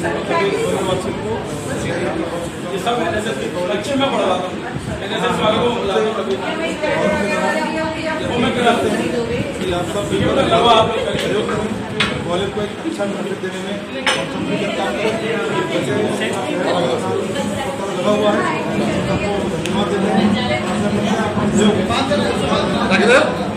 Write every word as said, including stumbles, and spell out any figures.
ये सब एनएसएस के लक्ष्य में पढ़वाता हूँ। एनएसएस वालों को बुलाता हूँ, वो मैं कराते हैं कि आप सब कॉलेज को एक अच्छा मैसेज देने में कंसंट्रेट काम करें। लगा हुआ है, धन्यवाद देते हैं।